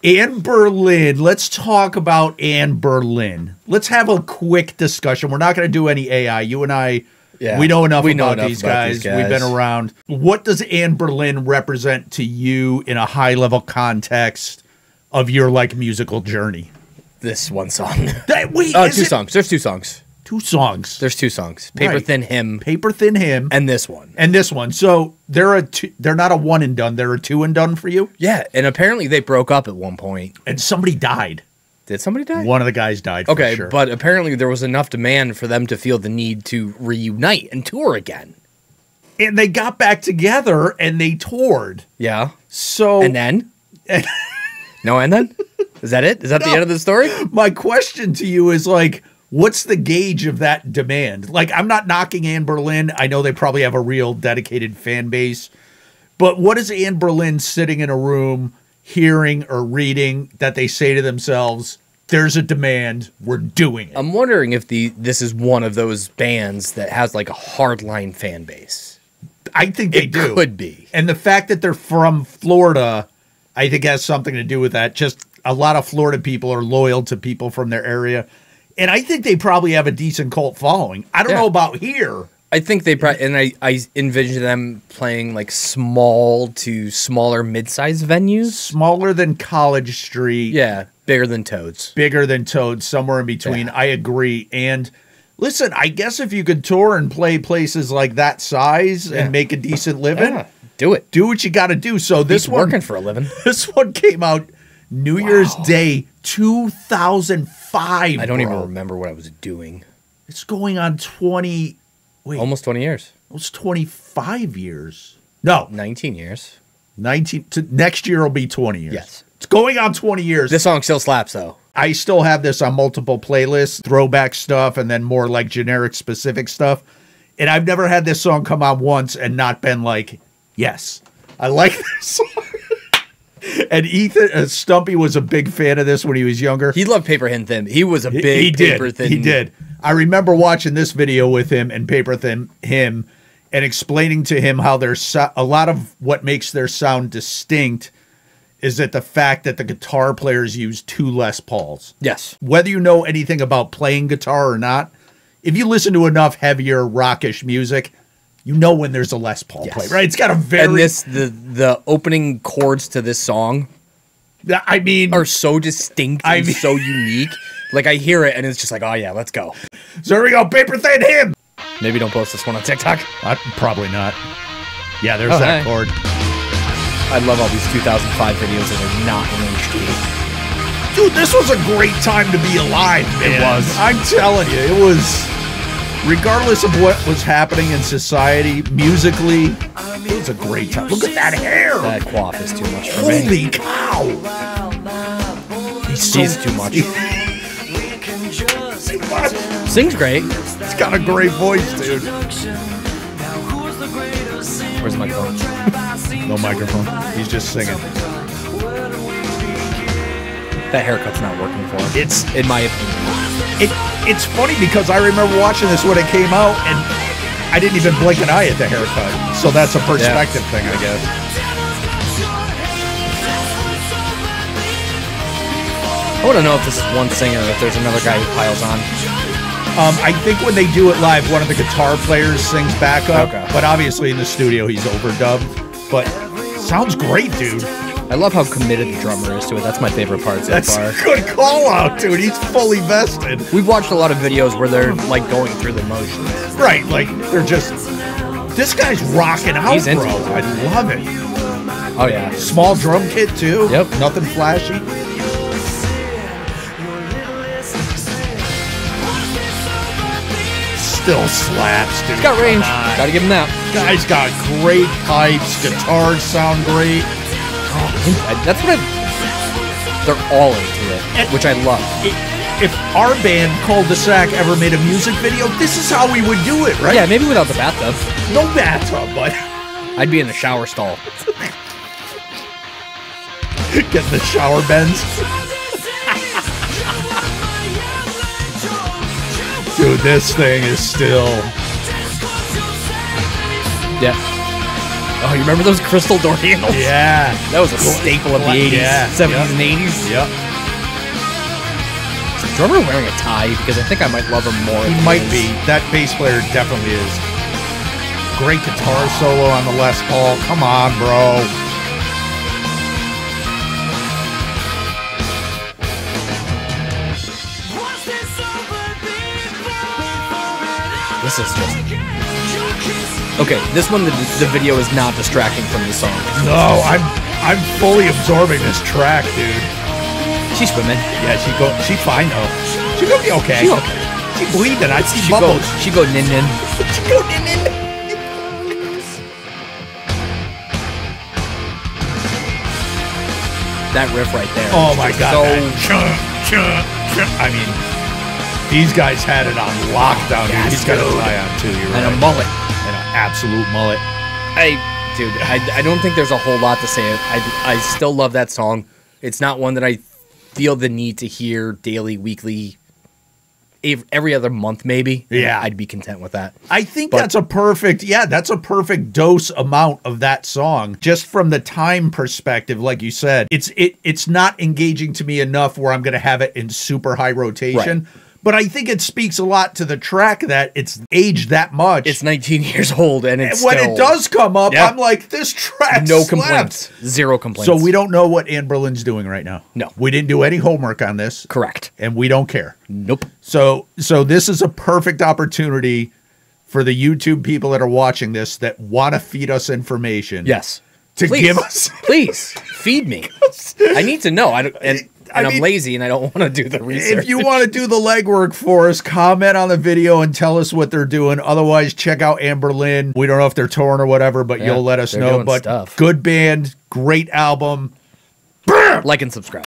Anne Berlin. Let's talk about Anne Berlin. Let's have a quick discussion. We're not going to do any AI. You and I, we know enough about these guys. We've been around. What does Anne Berlin represent to you in a high-level context of your, like, musical journey? This one song. Two songs. There's 2 songs. 2 songs. There's 2 songs. Paper Thin Hymn. Paper Thin Hymn. And this one. And this one. So they're not a one and done. They're a 2 and done for you? Yeah. And apparently they broke up at one point. And somebody died. Did somebody die? One of the guys died. Okay, for sure. But apparently there was enough demand for them to feel the need to reunite and tour again. And they got back together and they toured. Yeah. So. And then? No, and then? Is that it? Is that the end of the story? My question to you is, like, what's the gauge of that demand? Like, I'm not knocking Anne Berlin. I know they probably have a real dedicated fan base. But what is Anne Berlin sitting in a room hearing or reading that they say to themselves, there's a demand, we're doing it? I'm wondering if this is one of those bands that has, like, a hardline fan base. I think they do. It could be. And the fact that they're from Florida, I think has something to do with that. Just a lot of Florida people are loyal to people from their area. And I think they probably have a decent cult following. I don't know about here. I think they probably, and I envision them playing like small to smaller mid-sized venues. Smaller than College Street. Yeah, bigger than Toads. Bigger than Toads, somewhere in between. Yeah. I agree. And listen, I guess if you could tour and play places like that size and make a decent living, do it. Do what you got to do. So this one, working for a living. This one came out New Year's Day 2005. I don't even remember what I was doing. It's going on almost 20 years. Almost 25 years. No. 19 years. Next year will be 20 years. Yes. It's going on 20 years. This song still slaps, though. I still have this on multiple playlists, throwback stuff, and then more like generic specific stuff. And I've never had this song come on once and not been like, yes, I like this song. And Ethan Stumpy was a big fan of this when he was younger. He loved Paper Thin. He was a big Paper Thin. He did. I remember watching this video with him and Paper Thin Hymn and explaining to him how there's a lot of what makes their sound distinct is that the fact that the guitar players use 2 Les Pauls. Yes. Whether you know anything about playing guitar or not, if you listen to enough heavier rockish music, you know when there's a Les Paul play, right? It's got a very... And the opening chords to this song, I mean... are so distinct and so unique. Like, I hear it, and it's just like, oh, yeah, let's go. So here we go, Paper Thin Hymn! Maybe don't post this one on TikTok. Probably not. Yeah, there's that chord. I love all these 2005 videos that are not in HD. Dude, this was a great time to be alive, man. It was. I'm telling you, it was... Regardless of what was happening in society, musically, it was a great time. Look at that hair. That coif is too much for me. Holy cow. He's too much. Sings great. He's got a great voice, dude. Where's the microphone? No microphone. He's just singing. That haircut's not working for him. It's, in my opinion. It's funny because I remember watching this when it came out, and I didn't even blink an eye at the haircut. So that's a perspective thing, I guess. I want to know if this is one singer or if there's another guy who piles on. I think when they do it live, one of the guitar players sings back up. Okay. But obviously in the studio, he's overdubbed. But sounds great, dude. I love how committed the drummer is to it. That's my favorite part so That's far. That's a good call out, dude. He's fully vested. We've watched a lot of videos where they're like going through the motions. Right, like they're just... This guy's rocking out, He's into bro. it. I love it. Oh, yeah. Small drum kit, too. Yep. Nothing flashy. Still slaps, dude. He's got range. Gotta give him that. Guy's got great pipes. Guitars sound great. That's what they're all into it, which I love. If our band, Cul-de-sac, ever made a music video, this is how we would do it, right? Yeah, maybe without the bathtub. No bathtub, but... I'd be in the shower stall. Getting the shower bends. Dude, this thing is still... Yeah. Oh, you remember those crystal door handles? Yeah. That was a staple of the 80s, Yeah, 70s, yep. and 80s. Yep. Is the drummer wearing a tie? Because I think I might love him more. He if might is. be. That bass player definitely is. Great guitar solo on the Les Paul. Come on, bro. This is just... Okay, this one, the video is not distracting from the song. No, I'm fully absorbing this track, dude. She's swimming. Yeah, she's fine though. She gonna be okay. She's okay. She bleeding. I see She bubbles. go nin nin. She go in. That riff right there. Oh is my just god. So, I mean, these guys had it on lockdown. Yes, He's got a dude. tie on too. You're and right. a mullet. And an absolute mullet. I don't think there's a whole lot to say. I still love that song. It's not one that I feel the need to hear daily, weekly, every other month maybe. Yeah. I'd be content with that. I think But- that's a perfect dose amount of that song. Just from the time perspective, like you said, it's not engaging to me enough where I'm going to have it in super high rotation. Right. But I think it speaks a lot to the track that it's aged that much. It's 19 years old and it's when still, it does come up, Yeah. I'm like, this track no slaps. complaints. Zero complaints. So we don't know what Anne Berlin's doing right now. No. We didn't do any homework on this. Correct. And we don't care. Nope. So this is a perfect opportunity for the YouTube people that are watching this that want to feed us information. Yes. To Please. give us Please feed me. I need to know. I'm mean, lazy and I don't want to do the research. if you want to do the legwork for us, comment on the video and tell us what they're doing. Otherwise, check out Anne Berlin. We don't know if they're touring or whatever, but Yeah, you'll let us they're know. doing But stuff. good band, great album. Like and subscribe.